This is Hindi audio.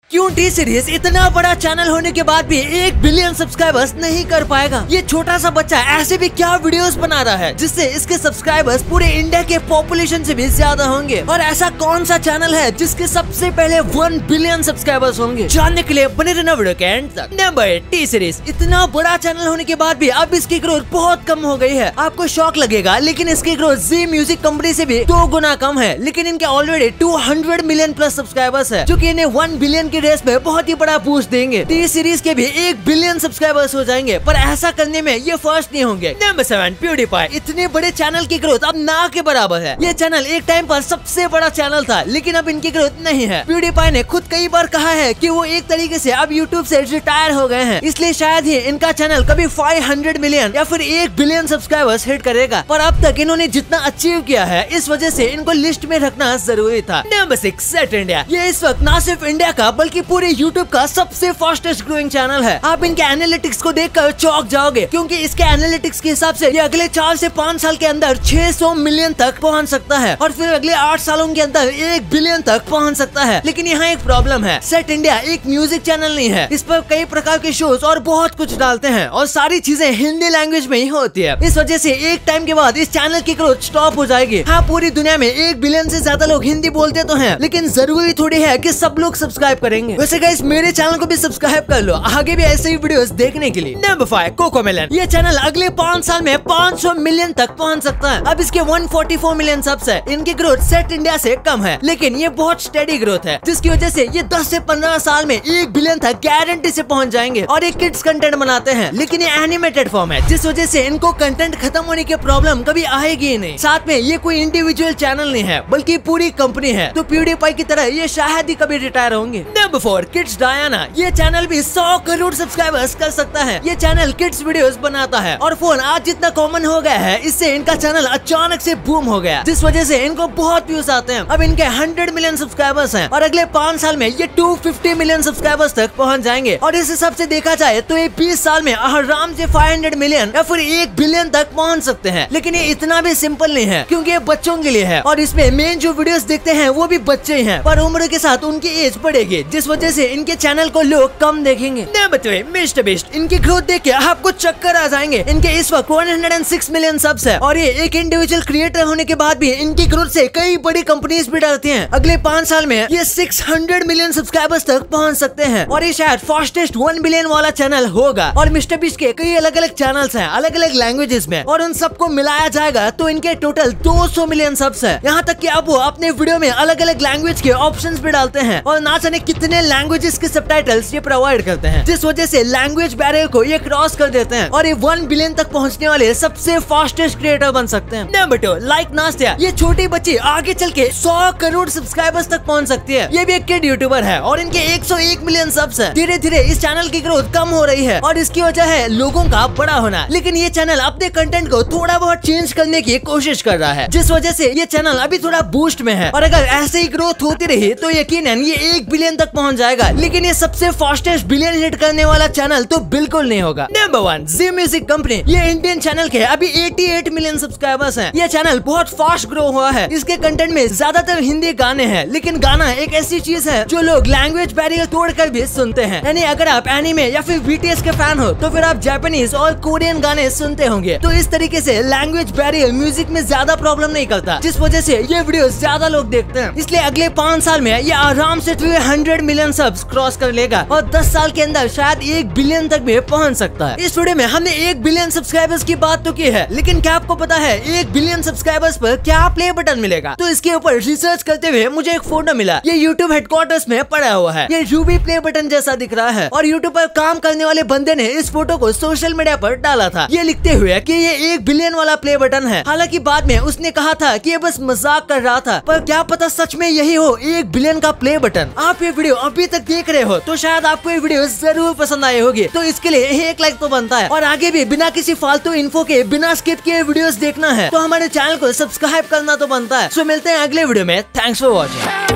क्यों टी सीरीज इतना बड़ा चैनल होने के बाद भी 1 बिलियन सब्सक्राइबर्स नहीं कर पाएगा? ये छोटा सा बच्चा ऐसे भी क्या वीडियोस बना रहा है जिससे इसके सब्सक्राइबर्स पूरे इंडिया के पॉपुलेशन से भी ज्यादा होंगे? और ऐसा कौन सा चैनल है जिसके सबसे पहले 1 बिलियन सब्सक्राइबर्स होंगे? जानने के लिए बने रहना वीडियो के एंड तक। Number 8, T Series. इतना बड़ा चैनल होने के बाद भी अब इसकी ग्रोथ बहुत कम हो गई है। आपको शॉक लगेगा लेकिन इसकी ग्रोथ जी म्यूजिक कंपनी से भी 2 गुना कम है। लेकिन इनके ऑलरेडी 200 मिलियन प्लस सब्सक्राइबर्स है जो कि इन्हें 1 बिलियन रेस में बहुत ही बड़ा बूस्ट देंगे। टी सीरीज के भी 1 बिलियन सब्सक्राइबर्स हो जाएंगे, पर ऐसा करने में ये फर्स्ट नहीं होंगे। Number 7, PewDiePie. इतने बड़े चैनल की ग्रोथ अब ना के बराबर है। ये चैनल एक टाइम पर सबसे बड़ा चैनल था, लेकिन अब इनकी ग्रोथ नहीं है। प्यूडीपाई ने खुद कई बार कहा है कि वो एक तरीके से अब यूट्यूब से रिटायर हो गए हैं, इसलिए शायद ही इनका चैनल कभी 500 मिलियन या फिर 1 बिलियन सब्सक्राइबर्स हिट करेगा। पर अब तक इन्होंने जितना अचीव किया है, इस वजह से इनको लिस्ट में रखना जरूरी था। Number 6, Set India. ये इस वक्त न सिर्फ इंडिया का बल्कि पूरे YouTube का सबसे फास्टेस्ट ग्रोइंग चैनल है। आप इनके एनालिटिक्स को देखकर चौंक जाओगे, क्योंकि इसके एनालिटिक्स के हिसाब से ये अगले 4 से 5 साल के अंदर 600 मिलियन तक पहुंच सकता है और फिर अगले 8 सालों के अंदर 1 बिलियन तक पहुंच सकता है। लेकिन यहाँ एक प्रॉब्लम है, सेट इंडिया एक म्यूजिक चैनल नहीं है। इस पर कई प्रकार के शोज और बहुत कुछ डालते हैं और सारी चीजें हिंदी लैंग्वेज में ही होती है। इस वजह से एक टाइम के बाद इस चैनल की ग्रोथ स्टॉप हो जाएगी। हाँ, पूरी दुनिया में 1 बिलियन से ज्यादा लोग हिंदी बोलते तो हैं, लेकिन जरूरी थोड़ी है कि सब लोग सब्सक्राइब करेंगे। वैसे गाइस, मेरे चैनल को भी सब्सक्राइब कर लो आगे भी ऐसे ही वीडियोस देखने के लिए। Number 5, CoComelon. ये चैनल अगले 5 साल में 500 मिलियन तक पहुंच सकता है। अब इसके 144 मिलियन सब्स है। इनकी ग्रोथ सेट इंडिया से कम है, लेकिन ये बहुत स्टेडी ग्रोथ है, जिसकी वजह से ये 10 से 15 साल में 1 बिलियन तक गारंटी से पहुंच जाएंगे। और ये किड्स कंटेंट बनाते हैं, लेकिन ये एनिमेटेड फॉर्म है, जिस वजह से इनको कंटेंट खत्म होने की प्रॉब्लम कभी आएगी ही नहीं। साथ में ये कोई इंडिविजुअल चैनल नहीं है, बल्कि पूरी कंपनी है। तो प्यूडीपाई की तरह ये शायद ही कभी रिटायर होंगे। Number 4, Kids Diana. ये चैनल भी 100 करोड़ सब्सक्राइबर्स कर सकता है। ये चैनल किड्स वीडियोस बनाता है और फोन आज जितना कॉमन हो गया है, इससे इनका चैनल अचानक से बूम हो गया, जिस वजह से इनको बहुत व्यूज आते हैं। अब इनके 100 मिलियन सब्सक्राइबर्स हैं और अगले 5 साल में ये 250 मिलियन सब्सक्राइबर्स तक पहुंच जाएंगे। और इस हिसाब से देखा जाए तो ये 20 साल में आराम से 500 मिलियन या फिर 1 बिलियन तक पहुंच सकते हैं। लेकिन ये इतना भी सिंपल नहीं है, क्योंकि ये बच्चों के लिए है और इसमें मेन जो वीडियोस देखते हैं वो भी बच्चे ही हैं, पर उम्र के साथ उनकी एज बढ़ेगी, जिस वजह से इनके चैनल को लोग कम देखेंगे। Number 3, Mister Beast. इनकी ग्रोथ देख के आपको चक्कर आ जाएंगे। इनके इस वक्त 106 मिलियन सब्स है और ये एक इंडिविजुअल क्रिएटर होने के बाद भी इनकी ग्रोथ से कई बड़ी कंपनीज भी डरती हैं। अगले 5 साल में ये 600 मिलियन सब्सक्राइबर्स तक पहुंच सकते हैं और ये शायद फास्टेस्ट 1 बिलियन वाला चैनल होगा। और मिस्टर बीस्ट के कई अलग अलग चैनल्स हैं अलग अलग लैंग्वेजेस में, और उन सबको मिलाया जाएगा तो इनके टोटल 200 मिलियन सब्स है। यहाँ तक कि अब वो अपने वीडियो में अलग अलग लैंग्वेज के ऑप्शंस भी डालते हैं और ना जाने कितने लैंग्वेजेस के सबटाइटल्स ये प्रोवाइड करते हैं, जिस वजह से लैंग्वेज बैरियर को ये क्रॉस कर देते हैं और ये 1 बिलियन तक पहुंचने वाले सबसे फास्टेस्ट क्रिएटर बन सकते हैं। Number 2, Like Nastya. ये छोटी बच्ची आगे चल के 100 करोड़ सब्सक्राइबर्स तक पहुंच सकती है। ये भी एक किड यूट्यूबर है और इनके 101 मिलियन सब्स है। धीरे धीरे इस चैनल की ग्रोथ कम हो रही है और इसकी वजह है लोगों का बड़ा होना, लेकिन ये चैनल अपने कंटेंट को थोड़ा बहुत चेंज करने की कोशिश कर रहा है, जिस वजह से ये चैनल अभी थोड़ा बूस्ट में है। और अगर ऐसे ही ग्रोथ होती रही तो यकीनन ये 1 बिलियन तक पहुंच जाएगा, लेकिन ये सबसे फास्टेस्ट बिलियन हिट करने वाला चैनल तो बिल्कुल नहीं होगा। Number 1, Zee music company. ये इंडियन चैनल के अभी 88 मिलियन सब्सक्राइबर्स हैं। ये चैनल बहुत फास्ट ग्रो हुआ है। इसके कंटेंट में ज्यादातर हिंदी गाने हैं, लेकिन गाना एक ऐसी चीज है जो लोग लैंग्वेज बैरियर तोड़कर भी सुनते हैं। यानी अगर आप एनीमे या फिर बीटीएस के फैन हो तो फिर आप जापानीज और कोरियन गाने सुनते होंगे। तो इस तरीके से लैंग्वेज बैरियर म्यूजिक में ज्यादा प्रॉब्लम नहीं करता, जिस वजह से ये वीडियो ज्यादा लोग देखते हैं। इसलिए अगले 5 साल में ये आराम से 300 मिलियन सब्स क्रॉस कर लेगा और 10 साल के अंदर शायद 1 बिलियन तक भी पहुंच सकता है। इस वीडियो में हमने 1 बिलियन सब्सक्राइबर्स की बात तो की है, लेकिन क्या आपको पता है 1 बिलियन सब्सक्राइबर्स पर क्या प्ले बटन मिलेगा? तो इसके ऊपर रिसर्च करते हुए मुझे एक फोटो मिला। ये यूट्यूब हेडक्वार्टर्स में पड़ा हुआ है। ये रूबी प्ले बटन जैसा दिख रहा है और यूट्यूब पर काम करने वाले बंदे ने इस फोटो को सोशल मीडिया पर डाला था, ये लिखते हुए कि ये 1 बिलियन वाला प्ले बटन है। हालांकि बाद में उसने कहा था कि ये बस मजाक कर रहा था, पर क्या पता सच में यही हो 1 बिलियन का प्ले बटन। आप ये वीडियो अभी तक देख रहे हो तो शायद आपको ये वीडियो जरूर पसंद आई होगी, तो इसके लिए 1 लाइक तो बनता है। और आगे भी बिना किसी फालतू इन्फो के बिना स्किप किए वीडियोस देखना है तो हमारे चैनल को सब्सक्राइब करना तो बनता है। सो मिलते हैं अगले वीडियो में। Thanks for watching.